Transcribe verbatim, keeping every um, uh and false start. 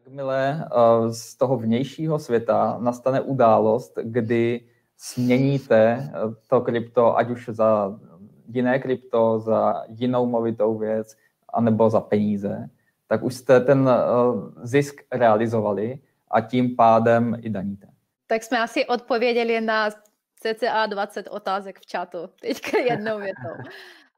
Jakmile uh, z toho vnějšího světa nastane událost, kdy směníte to krypto, ať už za jiné krypto, za jinou movitou věc, anebo za peníze, tak už jste ten uh, zisk realizovali a tím pádem i daníte. Tak jsme asi odpověděli na cca dvacet otázek v chatu, teďka jednou větou.